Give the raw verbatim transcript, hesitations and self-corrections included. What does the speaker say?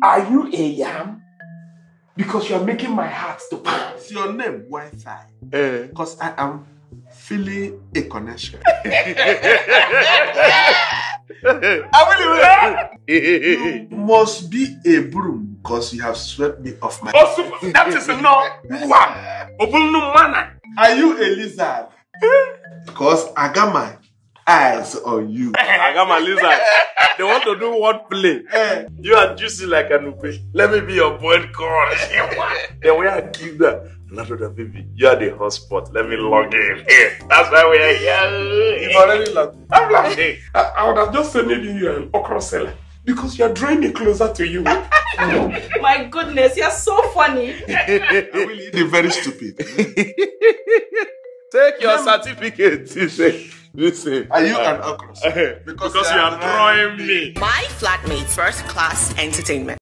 Are you a yam? Because you are making my heart to pound. It's your name, Wi-Fi. Because Uh. I am feeling a connection. You must be a broom because you have swept me off my... Oh, super. That is enough. Wow. Are you a lizard? Because I got my eyes on you. I got my lizard. They want to do what play? Eh. You are juicy like a nupe. Let me be your boiled corn. Then we are keep that. Another baby, you are the hotspot. Let me log in. That's why we are here. You've already logged in. I'm like, I, I would have just sent you an okra seller because you are drawing me closer to you. My goodness, you're so funny. I will eat the very stupid. Take your certificate. Listen, listen. Are you an okra? Because, because you are drawing me. My flatmate, first class entertainment.